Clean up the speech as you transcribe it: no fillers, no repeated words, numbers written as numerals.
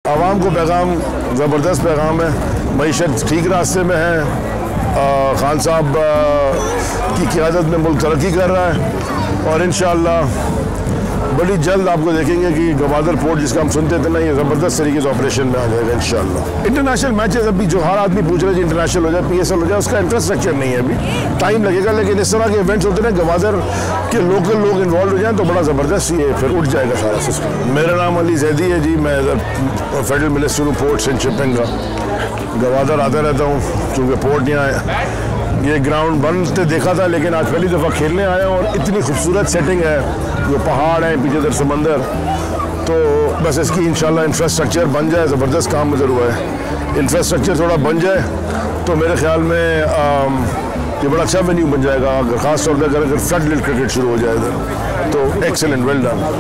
आवाम को पैगाम, ज़बरदस्त पैगाम है। मईशत ठीक रास्ते में है। खान साहब की क़ियादत में मुल्क तरक्की कर रहा है और इंशाअल्लाह बड़ी जल्द आपको देखेंगे कि गवादर पोर्ट जिसका हम सुनते थे ना, ये ज़बरदस्त तरीके से ऑपरेशन में आ जाएगा इंशाअल्लाह। इंटरनेशनल मैचेस अभी जो हर आदमी पूछ रहे हैं इंटरनेशनल हो जाए, PSL हो जाए, उसका इंफ्रास्ट्रक्चर नहीं है, अभी टाइम लगेगा। लेकिन इस तरह के इवेंट्स होते हैं, गवादर के लोकल लोग इन्वॉल्व हो जाएँ तो बड़ा ज़बरदस्त ये फिर उठ जाएगा सारा सिस्टम। मेरा नाम अली जैदी है जी, मैं फेडरल मिनिस्टर हूँ पोर्ट्स एंड शिपिंग का। गवादर आता रहता हूँ क्योंकि पोर्ट यहाँ है। ये ग्राउंड बनते देखा था, लेकिन आज पहली दफ़ा खेलने आया हूँ और इतनी खूबसूरत सेटिंग है, जो पहाड़ हैं पीछे इधर समंदर, तो बस इसकी इंशाल्लाह इंफ्रास्ट्रक्चर बन जाए। ज़बरदस्त काम मुझे हुआ है, इंफ्रास्ट्रक्चर थोड़ा बन जाए तो मेरे ख्याल में ये बड़ा अच्छा वेन्यू बन जाएगा। अगर ख़ास तौर पर अगर फ्लड लिट क्रिकेट शुरू हो जाए इधर तो एक्सेलेंट, वेल डन।